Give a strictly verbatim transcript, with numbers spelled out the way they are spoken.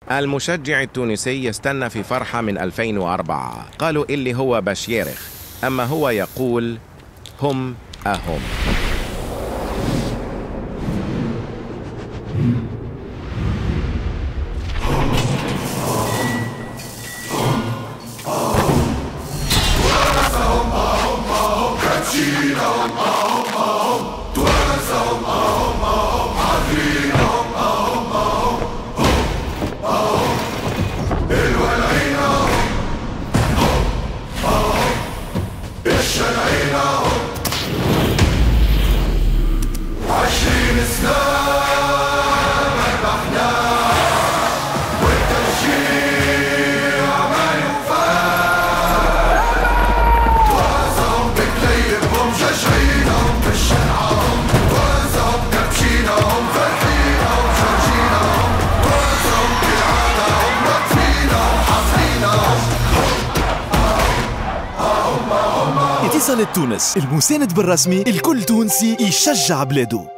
المشجع التونسي يستنى في فرحة من ألفين وأربعة، قالوا اللي هو بشيرخ، أما هو يقول هم أهم. اتصالات تونس، المساند بالرسمي، الكل تونسي يشجع بلاده.